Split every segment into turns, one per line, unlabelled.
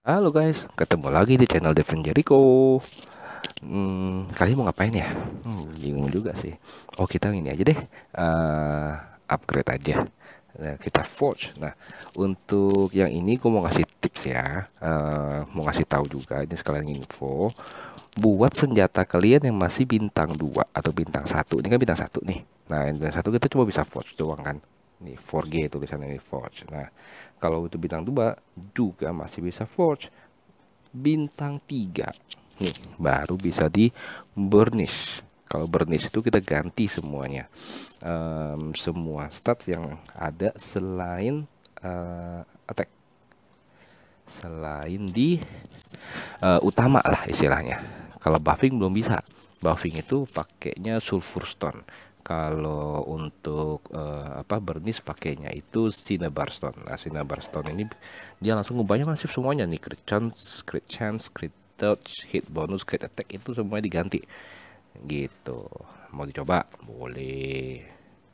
Halo guys, ketemu lagi di channel Devin Jericho. Kalian mau ngapain ya? Bingung juga sih. Oh, kita ini aja deh, upgrade aja. Nah, kita forge. Nah, untuk yang ini gue mau ngasih tips ya. Mau ngasih tahu juga ini sekalian info. Buat senjata kalian yang masih bintang 2 atau bintang 1. Ini kan bintang 1 nih. Nah, yang bintang 1 kita cuma bisa forge doang kan. Nih 4G tulisannya ini forge. Nah, kalau itu bintang 2 juga masih bisa forge. Bintang 3 nih baru bisa di burnish. Kalau burnish itu kita ganti semuanya, semua stats yang ada selain attack, selain di utama lah istilahnya. Kalau buffing belum bisa. Buffing itu pakainya sulfur stone. Kalau untuk burnish pakainya itu cinnabar stone. Nah, cinnabar stone ini dia langsung ngebanyak nasib semuanya nih, crit chance, crit touch, hit bonus, crit attack itu semuanya diganti. Gitu. Mau dicoba? Boleh.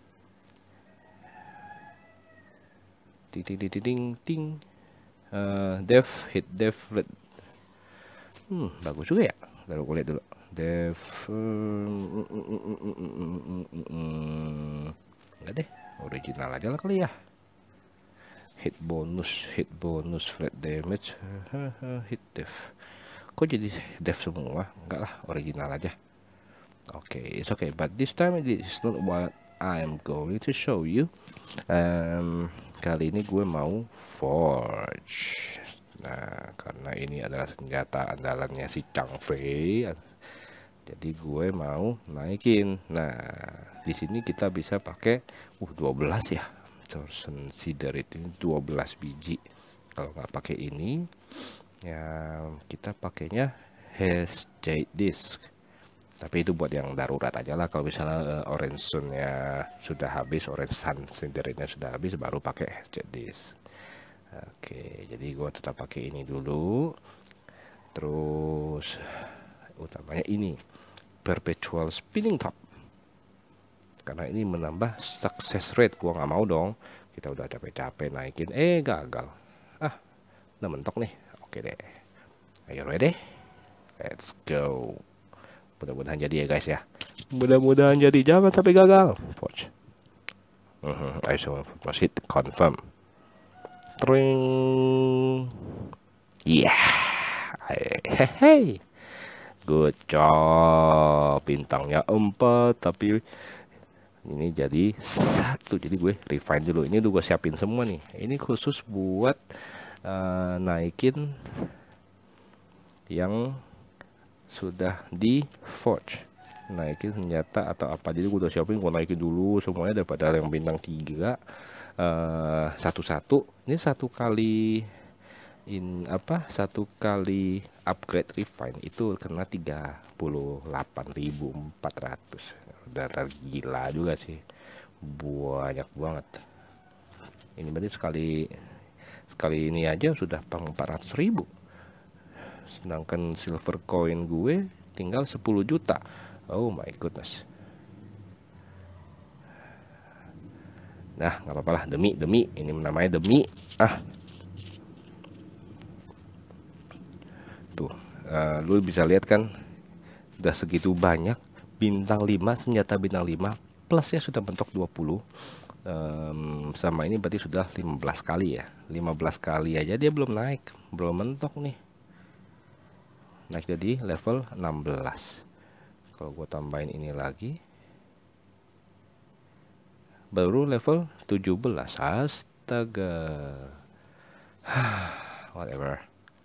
Ting ting ting ting ting. Def hit def red. Bagus juga ya. Lalu gue lihat dulu. Dev enggak deh, original aja lah kali ya. Hit bonus flat damage, hit def. Kok jadi def semua? Enggak lah, original aja. Oke, it's okay, but this time it is not what I'm going to show you. Kali ini gue mau forge. Nah, karena ini adalah senjata andalannya si Chang Fei, jadi gue mau naikin. Nah, di sini kita bisa pakai 12 ya. Torsion Cider itu 12 biji. Kalau nggak pakai ini ya kita pakainya Jade Disc. Tapi itu buat yang darurat aja lah. Kalau misalnya Orange Sun-nya sudah habis, Orange Sun Cider-nya sudah habis, baru pakai Jade Disc. Oke, jadi gue tetap pakai ini dulu. Terus utamanya ini perpetual spinning top, karena ini menambah success rate. Gua nggak mau dong, kita udah capek-capek naikin gagal. Udah mentok nih. Oke deh, ayo ready, let's go. Mudah-mudahan jadi ya guys ya, mudah-mudahan jadi, jangan sampai gagal. Watch. I shall proceed confirm. Tring. Yeah. Hey. Good job. Bintangnya 4, tapi ini jadi 1. Jadi gue refine dulu. Ini udah gue siapin semua nih. Ini khusus buat naikin yang sudah di forge, naikin senjata atau apa. Jadi gue udah siapin, gue naikin dulu semuanya daripada yang bintang 3 satu-satu. Ini satu kali satu kali upgrade refine itu kena 38.400. Udah gila juga sih, banyak banget. Ini berarti sekali ini aja sudah 400.000, sedangkan silver coin gue tinggal 10 juta. Oh my goodness. Nah, nggak apa-apa lah, demi ini namanya demi. Tuh, lu bisa lihat kan, udah segitu banyak bintang 5, senjata bintang 5 plusnya sudah mentok 20. Sama ini berarti sudah 15 kali ya. 15 kali aja dia belum naik, belum mentok nih. Naik jadi level 16. Kalau gue tambahin ini lagi, baru level 17. Astaga. Whatever.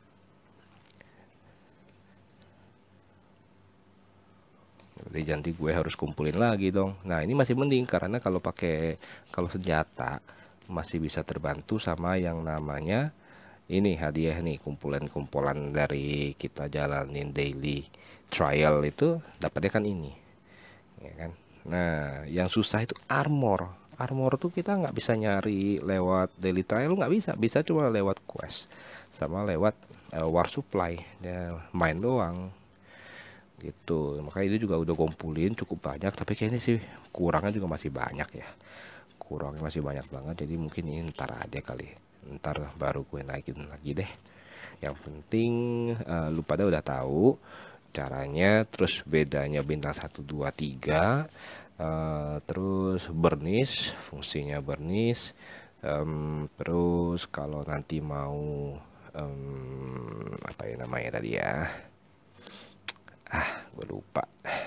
Jadi nanti gue harus kumpulin lagi dong. Nah, ini masih mending karena kalau senjata masih bisa terbantu sama yang namanya ini hadiah nih, kumpulan dari kita jalanin daily trial itu dapatnya kan ini, ya kan. Nah, yang susah itu armor. Armor tuh kita nggak bisa nyari lewat daily trial, nggak bisa cuma lewat quest sama lewat war supply ya, main doang gitu. Makanya itu juga udah kumpulin cukup banyak, tapi kayaknya sih kurangnya juga masih banyak ya, banget. Jadi mungkin ini ntar aja kali, ntar baru gue naikin lagi deh. Yang penting lu pada udah tahu caranya, terus bedanya bintang 1, 2, 3, terus burnish, fungsinya burnish, terus kalau nanti mau apa ya namanya tadi ya, gue lupa.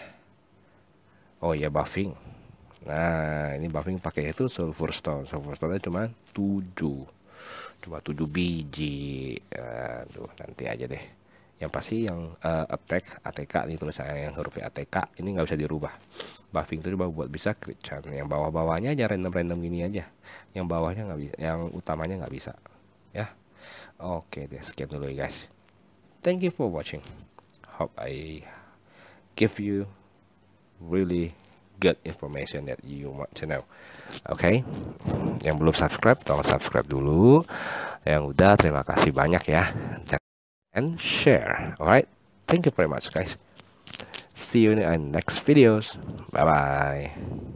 Oh ya, buffing. Nah, ini buffing pakai itu sulfur stone. Sulfur stone cuma 7 biji. Aduh, nanti aja deh. Yang pasti yang attack ATK nih, tulisannya yang huruf ATK ini nggak bisa dirubah. Buffing itu coba buat bisa crit chance. Yang bawah-bawahnya aja random gini aja. Yang bawahnya nggak bisa, yang utamanya nggak bisa. Ya, oke deh, sekian dulu ya guys. Thank you for watching. Hope I give you really good information that you want to know. Oke, yang belum subscribe tolong subscribe dulu. Yang udah, terima kasih banyak ya. And share. Alright, thank you very much guys. See you in the next videos. Bye bye.